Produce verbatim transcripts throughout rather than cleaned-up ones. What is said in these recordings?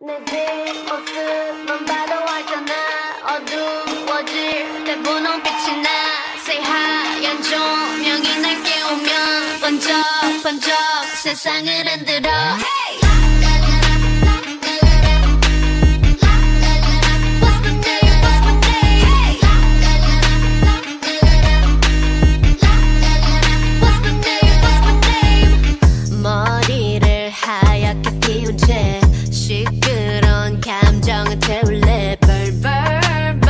내 뒷모습만 봐도 알잖아. 어두워질 때 분홍 빛이 나. Say 하얀 조명이 날 깨우면 번쩍번쩍 세상을 흔들어. Hey! 머리를 하얗게 비운채 시끄러운 감정은 teule 벌벌벌.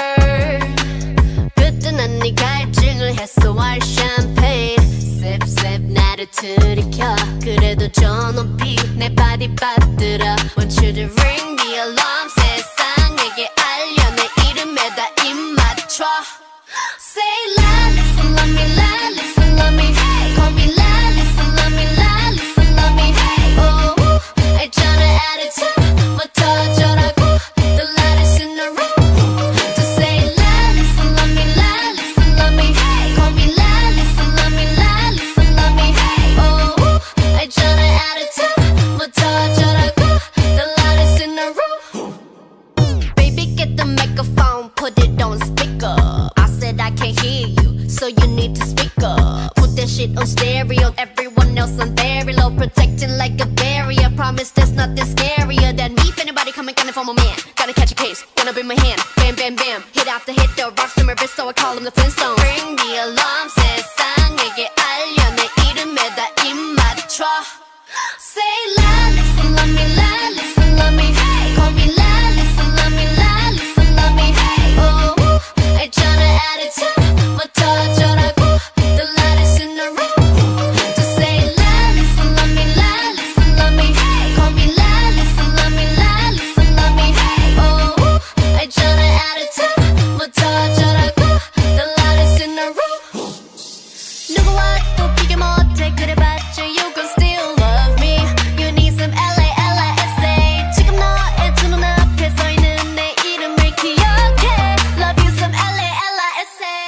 그때 난 네 갈증을 해소할 샴페인 셉셉 나를 들이켜. 그래도 저 높이 내 바디 빠뜨려. Want you to ring the alarm. 세상에게 알려 내 이름에다 입 맞춰. Say Lalisa love me, Lalisa love me, hey. Call me Lalisa love me, Lalisa love me, hey. Oh, 알잖아 attitude부터 어쩌라고. The loudest in the room. Just say Lalisa love me, Lalisa love me, hey. Call me Lalisa love me, Lalisa love me, hey. Oh, 알잖아 attitude부터 어쩌라고. The loudest in the room. Baby, get the microphone, put it on speaker. I can't hear you, so you need to speak up. Put that shit on stereo, everyone else on very low, protecting like a barrier. Promise there's nothing scarier than me. If anybody coming, gunning for my man, gotta catch a case, gonna bring my hand, bam bam bam. Hit after hit, the rocks in my wrist, so I call him the Flintstones. Ring the alarm, 세상에게 알려 내 이름에다 입 맞춰. Say Lalisa love me, Lalisa love me, hey. Call me Lalisa love me, Lalisa love me, hey. Oh, 알잖아 attitude부터 어쩌라고. The loudest in the room. Just say Lalisa love me, Lalisa love me, hey. Call me Lalisa love me, Lalisa love me, hey. Oh, 알잖아 attitude부터 어쩌라고. The loudest in the room. 누구와 또 비교 못해 그래봤자 you can still love me. You need some L A L A S A. 지금 너의 두 눈앞에 서 있는 내 이름을 기억해. Love you some L A L A S A.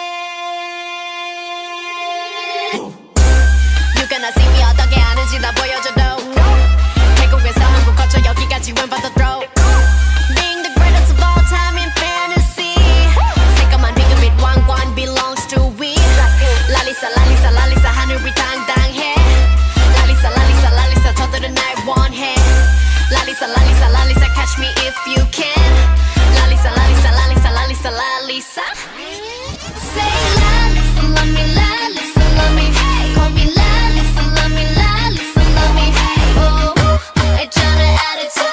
You gonna see me 어떻게 하는지 나 보여줘도. 태국에서 한국 거쳐 여기까지 went by the throat. Being the greatest of all time in fantasy. 새까만 비금 및 왕관 belongs to we. Lalisa Lalisa Lalisa 하늘이 당당해. Lalisa Lalisa Lalisa 저들은 날 원해. Lalisa Lalisa Lalisa catch me if you can. Lalisa Lalisa Lalisa Lalisa Lalisa. Say Lalisa love me, Lalisa love me, hey. Call me Lalisa love me, Lalisa love me, hey. Oh, 알잖아 attitude.